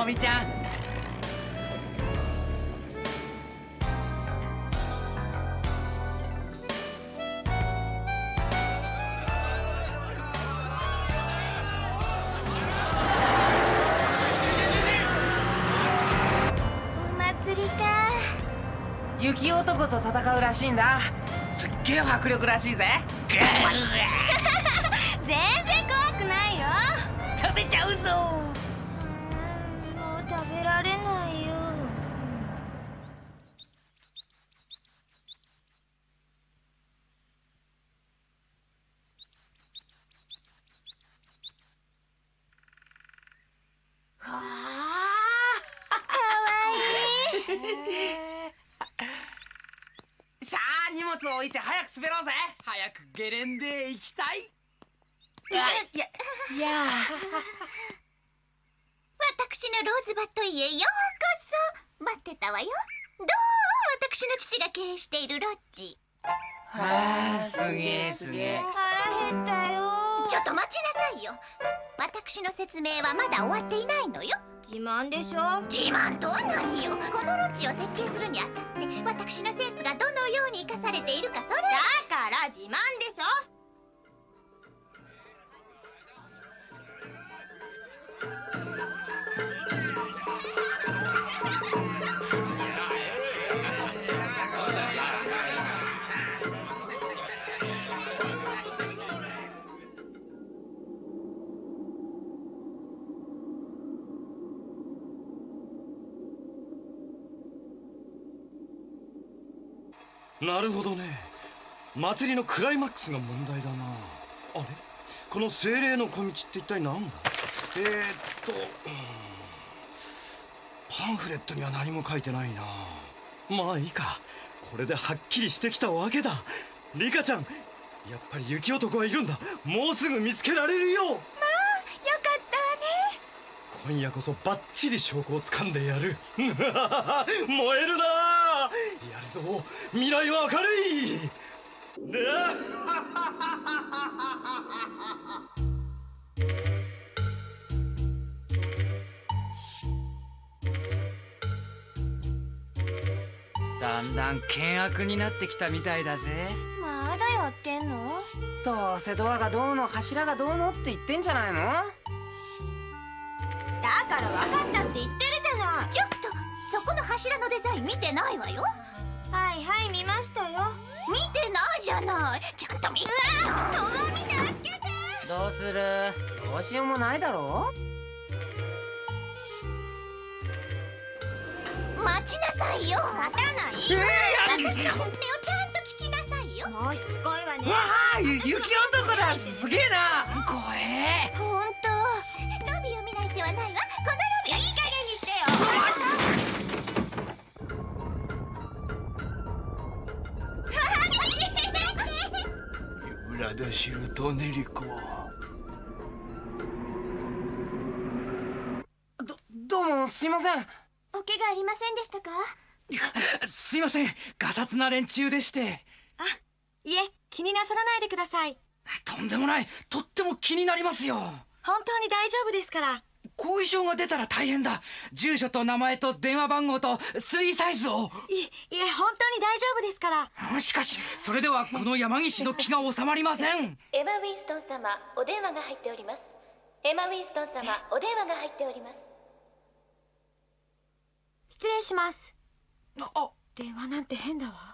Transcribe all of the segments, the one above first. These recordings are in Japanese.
びちゃん。雪男と戦うらしいんだ。すっげえ迫力らしいぜ。全然怖くないよ。 食べちゃうぞ。 もう食べられないよ。 はあ、 かわいい。 さあ荷物を置いて早く滑ろうぜ。早くゲレンデへ行きたい。いや私のローズバット家へようこそ。待ってたわよ。どう私の父が経営しているロッジ。 ああ、すげえすげえ。 腹減ったよ。ちょっと待ちなさいよ。私の説明はまだ終わっていないのよ。自慢でしょ。自慢とは何よ。このロッジを設計するにあたって私のセンスがどのように生かされているか、それだから自慢でしょ。 なるほどね。祭りのクライマックスが問題だな。あれ、この精霊の小道って一体何だ。パンフレットには何も書いてないな。まあいいか。これではっきりしてきたわけだ。リカちゃん、やっぱり雪男はいるんだ。もうすぐ見つけられるよ。まあ、よかったわね。今夜こそバッチリ証拠をつかんでやる。燃えるな。やるぞ、未来は明るい。 だんだん険悪になってきたみたいだぜ。 まだやってんの？ どうせドアがどうの柱がどうのって言ってんじゃないの？ だから分かったって言ってるじゃない。ちょっとそこの柱のデザイン見てないわよ。はいはい、見ましたよ。見てないじゃない。ちゃんと見てよ。友見助けて。 どうする？どうしようもないだろ。 待ちなさいよ。待たない。私の説明をちゃんと聞きなさいよ。もうしつこいわね。 わあ、雪男だ。すげえな。怖え。 ほんと。ロビーを見ない手はないわ。このロビー。いい加減にしてよ。 ユラダシルとネリコ。 どうもすいません。 お怪我ありませんでしたか？ すいません、ガサツな連中でして。 あ、いえ、気になさらないでください。 とんでもない。とっても気になりますよ。 本当に大丈夫ですから。 後遺症が出たら大変だ。住所と名前と電話番号と3サイズを。 いえ、本当に大丈夫ですから。 しかしそれではこの山岸の気が収まりません。 エマ・ウィンストン様、お電話が入っております。エマ・ウィンストン様、お電話が入っております。 失礼します。 あ、 電話なんて変だわ。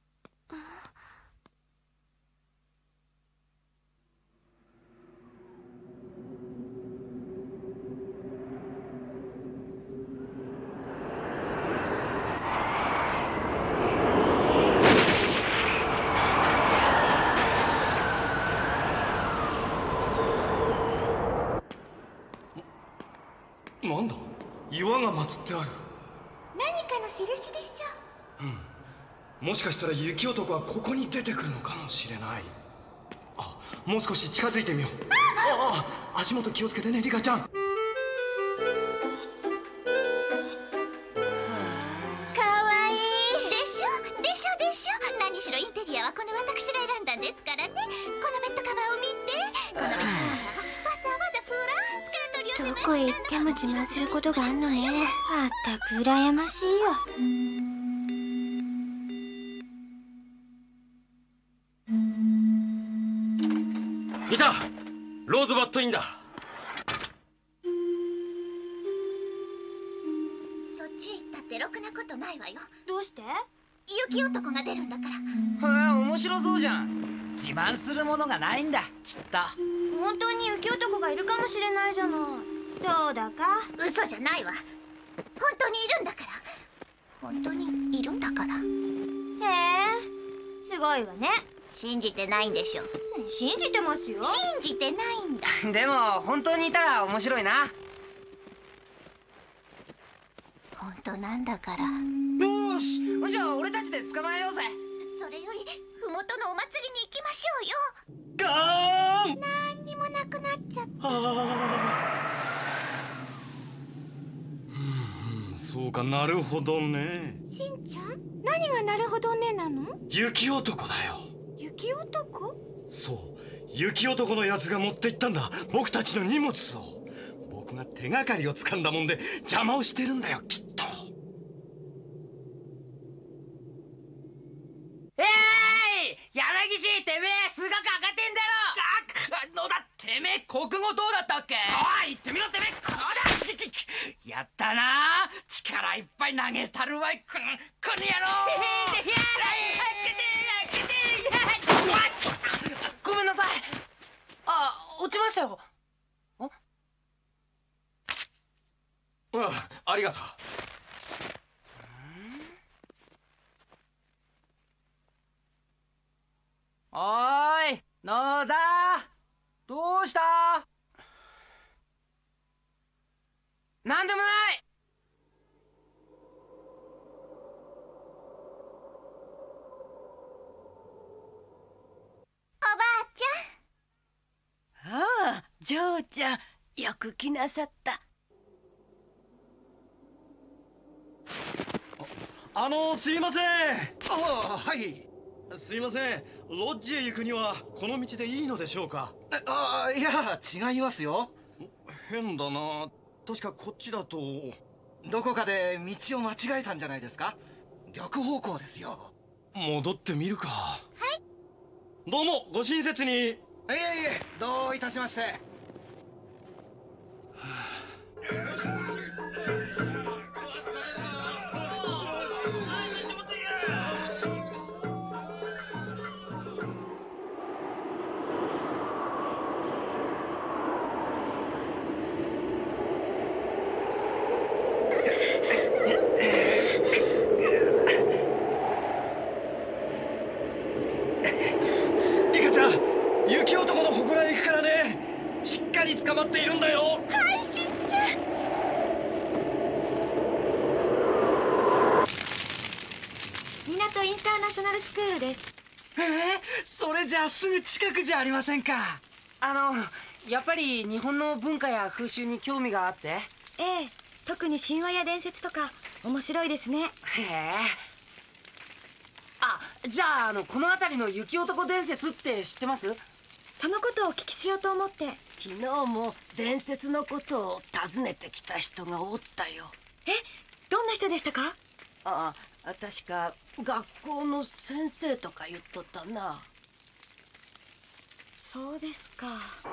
なんだ、岩が祀ってある。 何かの印でしょ。 もしかしたら雪男はここに出てくるのかもしれない。あ、もう少し近づいてみよう。足元気をつけてね、リカちゃん。 かわいいでしょ。何しろインテリアはこの私が選んだんですからね。このベッドカバーを見て。このベッドカバーはわざわざフランスから取り寄せこへ行っても自慢することがあんのね。まったく羨ましいよ。 いた！ローズバットインだ。 そっち行ったってろくなことないわよ。 どうして？ 雪男が出るんだから。 へえ、面白そうじゃん。自慢するものがないんだ、きっと。 本当に雪男がいるかもしれないじゃない。どうだか。 嘘じゃないわ。本当にいるんだから。本当にいるんだから。 へえ、すごいわね。 信じてないんでしょ。 信じてますよ。 信じてないんだ。 でも本当にいたら面白いな。 本当なんだから。 よし、じゃあ俺たちで捕まえようぜ。 それより麓のお祭りに行きましょうよ。 ガーン。 何にもなくなっちゃった。 そうか、なるほどね。 しんちゃん、何がなるほどねなの？ 雪男だよ。 雪男？ そう、雪男のやつが持って行ったんだ、僕たちの荷物を。僕が手がかりを掴んだもんで邪魔をしてるんだよ、きっと。 柳氏、てめえ数学赤点だろ。野田、てめえ国語どうだったっけ？おい、言ってみろてめえ。こうだ。やったな。力いっぱい投げたるわい。この野郎。ごめんなさい。あ、落ちましたよ。 ありがとう。 おーい、野田、どうした？なんでもない。 おばあちああ、嬢ちゃん、よく来なさった。 すいません。 はい。 すいません、ロッジへ行くにはこの道でいいのでしょうか？ いや、違いますよ。 変だな。確かこっちだと。 どこかで道を間違えたんじゃないですか？逆方向ですよ。 戻ってみるか。 はい。 どうもご親切に。いえいえ、 どういたしまして。 リカちゃん、雪男の祠へ行くからね。しっかり捕まっているんだよ。 はい、しんちゃん。 港インターナショナルスクールです。 それじゃあすぐ近くじゃありませんか。やっぱり日本の文化や風習に興味があって。 ええ、特に神話や伝説とか面白いですね。 へえ。じゃあ、この辺りの雪男伝説って知ってます？ そのことをお聞きしようと思って。 昨日も伝説のことを尋ねてきた人がおったよ。 どんな人でしたか？ 確か学校の先生とか言っとったな。 そうですか。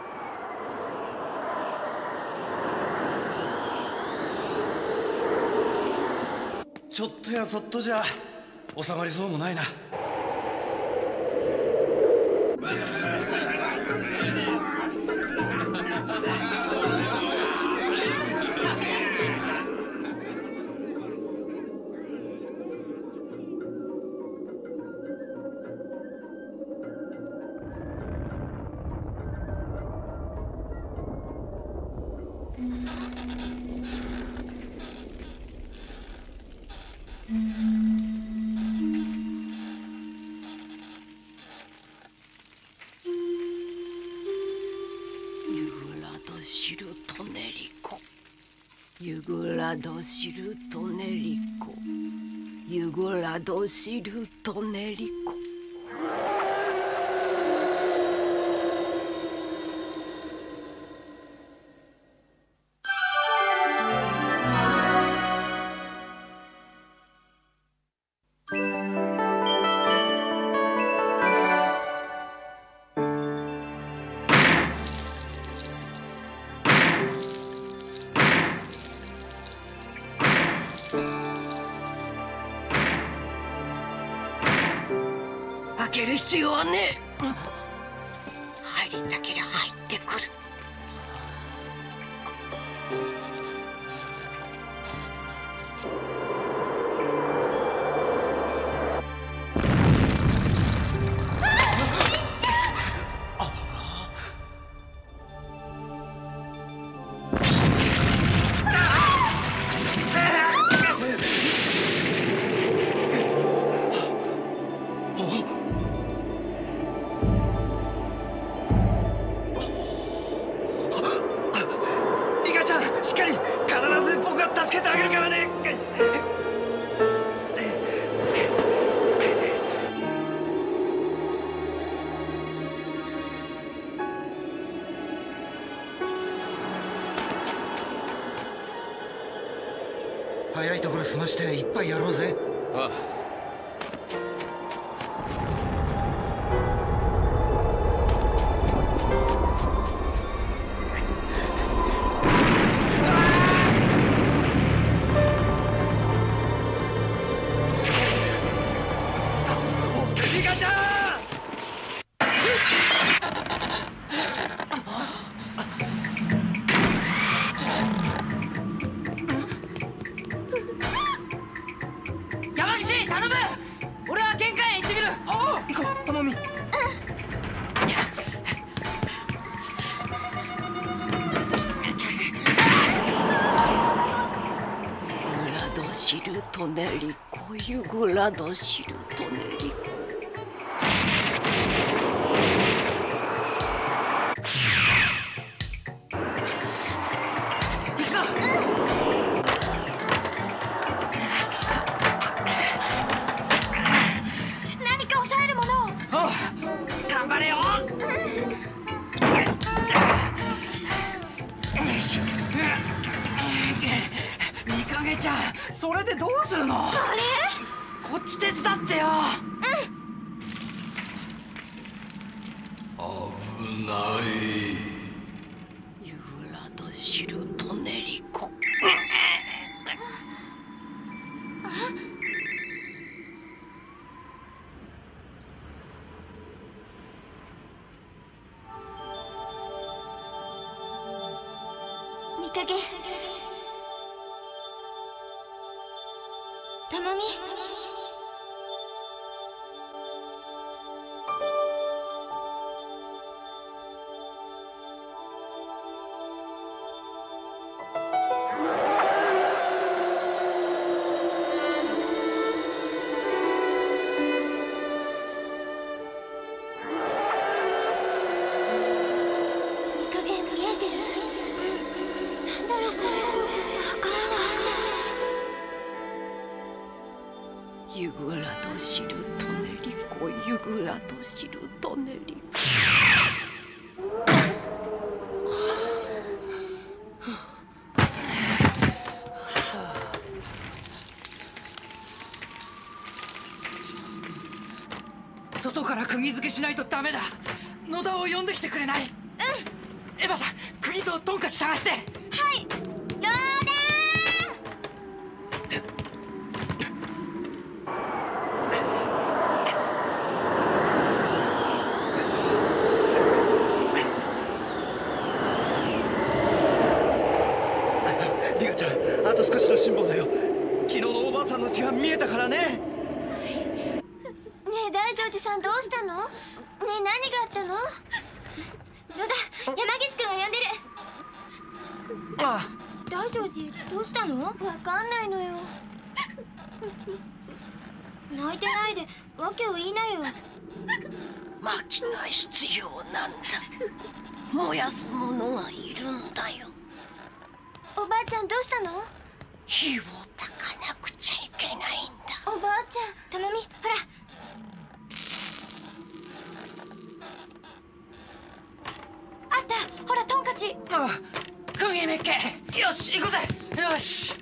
ちょっとやそっとじゃ収まりそうもないな。 ユグラドシルトネリコ、ユグラドシルトネリコ。 る必要はねえ。入りたけりゃ入ってくる。 早いところ済まして一杯やろうぜ。 ああ。 リカちゃん。 山岸頼む。俺は玄関へ行ってみる。おお、行こう、ともみ。 ユグラドシルトネリコ、ユグラドシルトネリコ。 行くぞ。 何か抑えるものを。 おう、頑張れよ。よし。みかげちゃん、それでどうするの？ あれ？ こっち手伝ってよ。 危ない。 ユグラドシルトネリコ。 見かけ。たまみ。見かけ見えてる？なんだろうこれ。わかんない。 ユグラドシルトネリコ、ユグラドシルトネリコ。 外から釘付けしないとダメだ。野田を呼んできてくれない？エヴァさん、釘とトンカチ探して。 はい。どうだリカちゃん、あと少しの辛抱だよ。昨日のおばあさんの血が見えたからね。 ねえ大丈寺さんどうしたの？ねえ何があったの？野田、山岸君が呼んでる。 ああ。 大丈寺どうしたの？わかんないのよ。泣いてないで訳を言いなよ。 薪が必要なんだ。燃やすものがいるんだよ。 おばあちゃんどうしたの？ 火を焚かなくちゃいけないんだ。 おばあちゃん、たまみ、ほら。あった、ほらトンカチ。 ああ、釘めっけ。よし、行こうぜ。よし。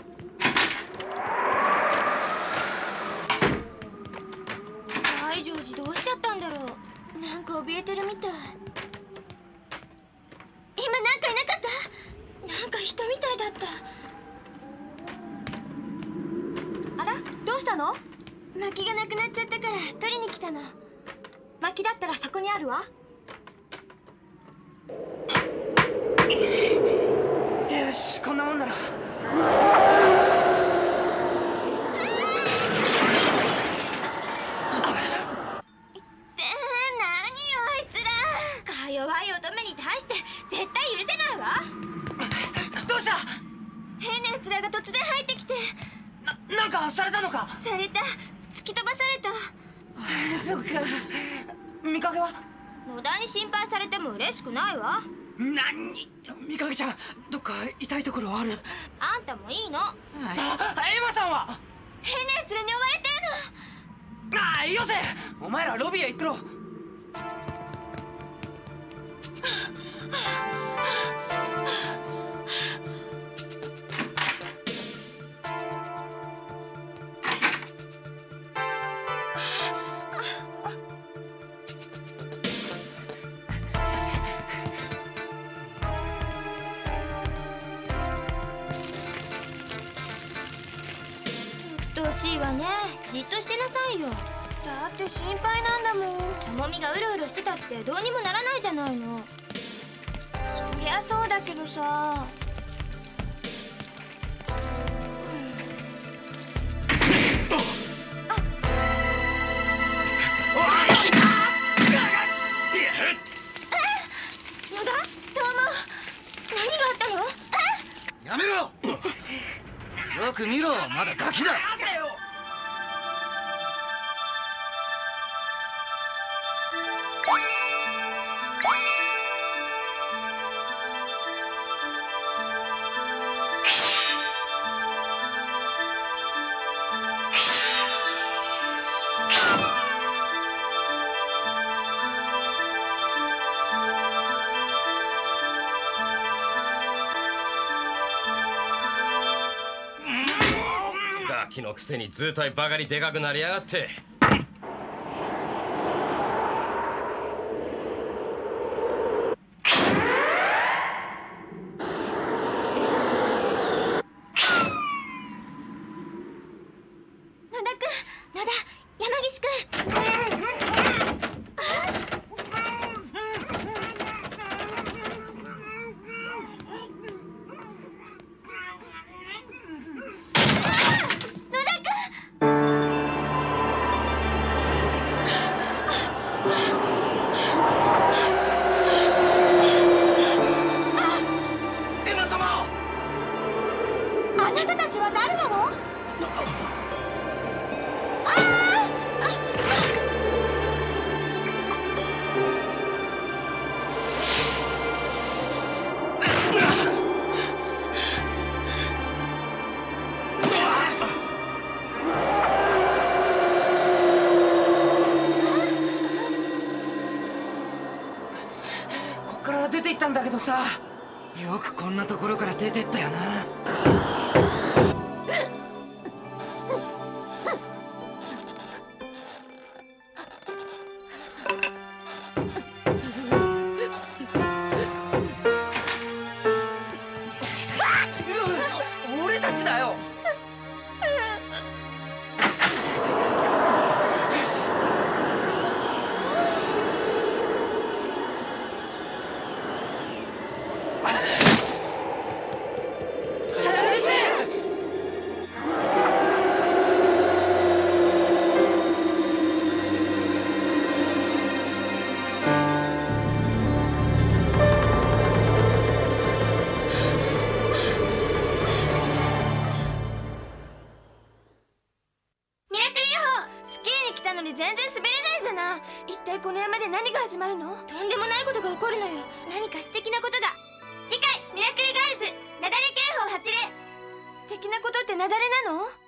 大丈寺どうしちゃったんだろう。なんか怯えてるみたい。今なんかいなかった？なんか人みたいだった。あら、どうしたの？薪がなくなっちゃったから取りに来たの。 薪だったらそこにあるわ。 よし、こんなもんなら。 弱い乙女に対して絶対許せないわ。 どうした？ 変な奴らが突然入ってきて。 なんかされたのか？ された。突き飛ばされた。 そうか。見かけは？ 野田に心配されても嬉しくないわ。 何？見かけちゃん、どっか痛いところある？ あんたもいいの。 エマさんは？ 変な奴らに追われてるの。ああ、よせ。お前らロビーへ行ってろ。 うっとうしいわね。じっとしてなさいよ。だって心配なんだもん。ともみがうろうろしてたってどうにもならないじゃないの。そりゃそうだけどさ。野田、トモ、何があったの？ やめろ。よく見ろ、まだガキだ。 ガキのくせに図体バカにでかくなりやがって。 出て行ったんだけどさ、よくこんなところから出てったよな。俺たちだよ。 全然滑れないじゃない。一体この山で何が始まるの？とんでもないことが起こるのよ。何か素敵なことが。次回ミラクルガールズ雪崩警報発令。素敵なことって雪崩なの？